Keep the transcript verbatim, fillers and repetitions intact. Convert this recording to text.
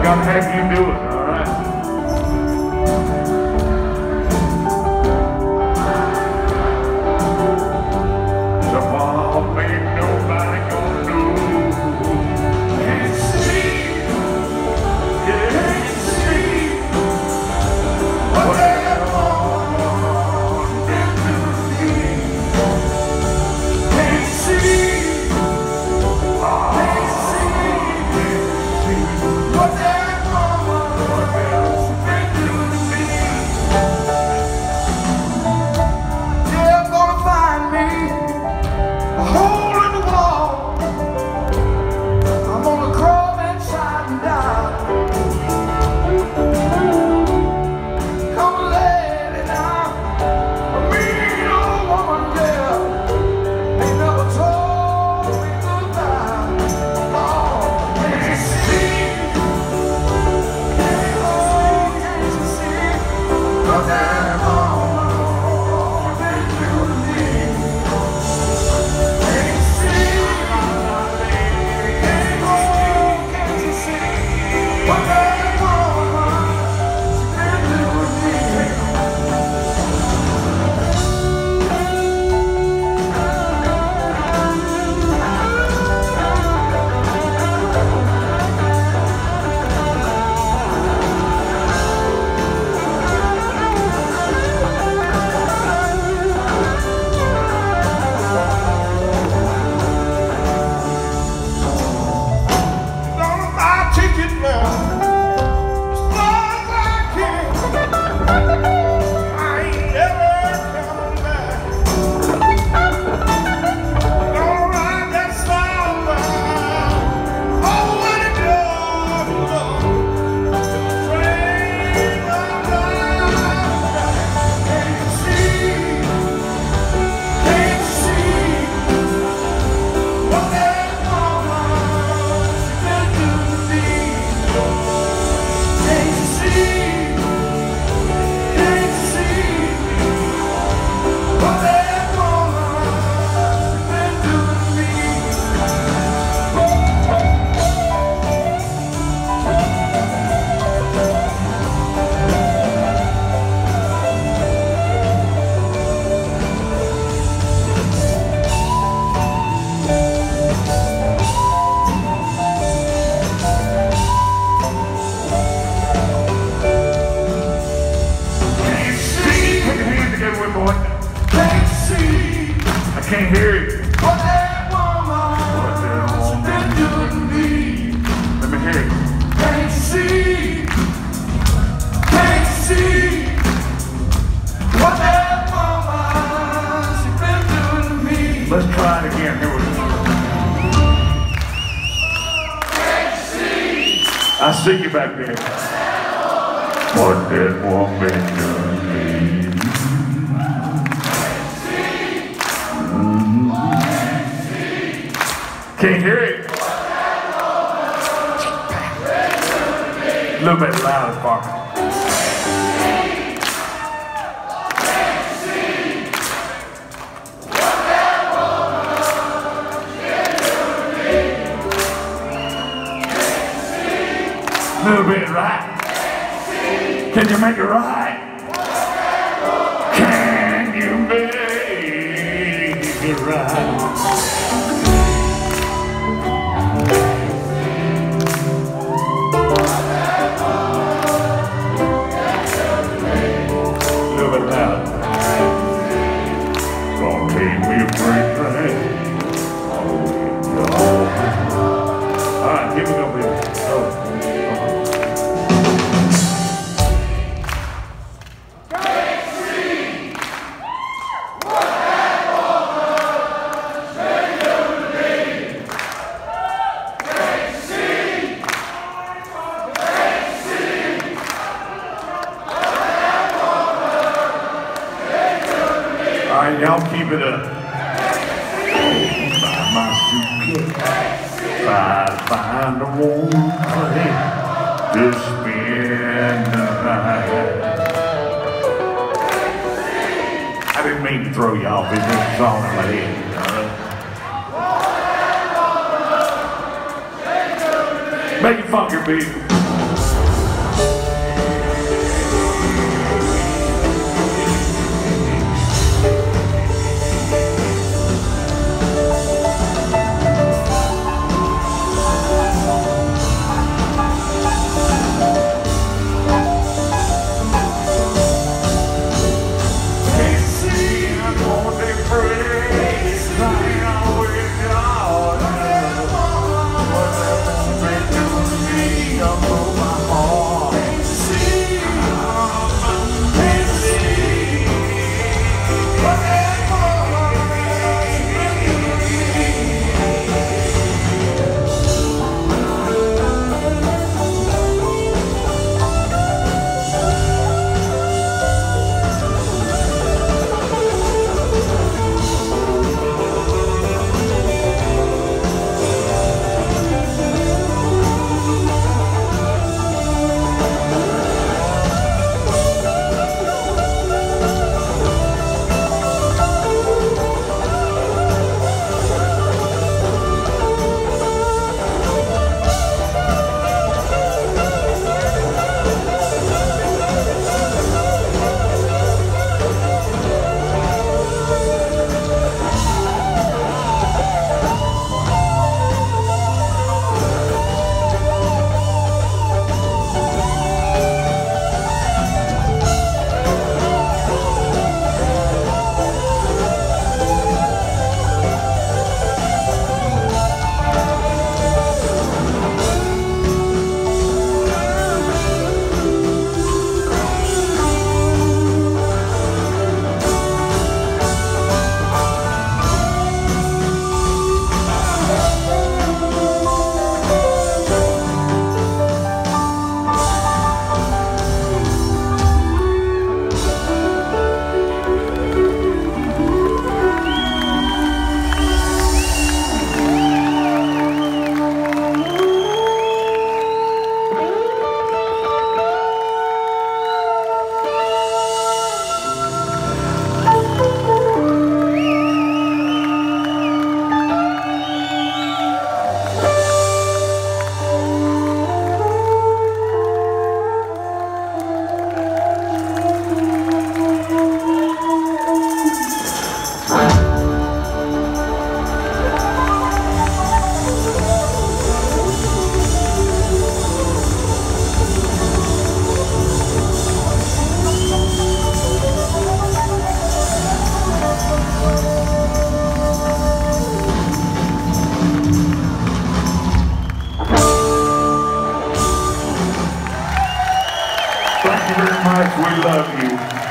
Gotta have you do it, all right? Tomorrow ain't nobody gonna do. Can't see, can't see what that woman did to me. Can't see, oh, can't see, can't see what that woman did to me. Yeah, gonna find me a hole in the wall. I'm gonna crawl inside and die. Gonna let it down. A mean old woman, yeah. They never told me goodbye. Oh, can't you see? Can't you see? Can't you see what that woman did to me? Can't you see? Can't you see what that woman did to me? Gonna buy a ticket now, as far as I can. I ain't never coming back. Gonna ride that southbound, oh, when it goes, train runs out. Can't you see? Can't you see what that woman did to me? Can't you see? Can't you see what that woman did to me? Can't you see? Put your hands together, with boy. Can't you see? I can't hear you. What that woman did to me? Let me hear you. Can't you see? Can't you see what that woman did to me? Let's try it again. Here we go. I see you back there. What that woman done to me. Can't hear it. A little bit louder, Parker. A little bit right. Can you make it right? Can you make it right? Little bit louder. Gonna take me a break, right? All right, here we go, baby. Go. All right, y'all keep it up. Buy my suitcase. Try to find a warm place to spend the night. I didn't mean to throw you off. It's just a song in my head. Make it funky, baby. you very much. We love you.